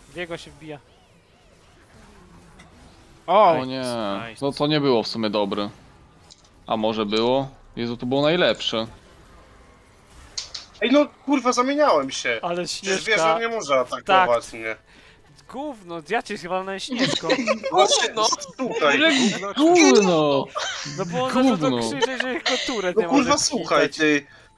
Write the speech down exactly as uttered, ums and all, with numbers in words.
Diego się wbija. O Nice, nie, nice. no to nie było w sumie dobre. A może było? Jezu, to było najlepsze. Ej no kurwa, zamieniałem się. Ale Przecież Śnieżka... wieża nie może atakować Tak. mnie. Gówno, ja cię chyba na Śnieżką. Właśnie, Gówno! słuchaj. Gówno! No bo on zaczął to Gówno. krzyczeć, że jego turet No nie kurwa, może słuchaj kwitać. ty.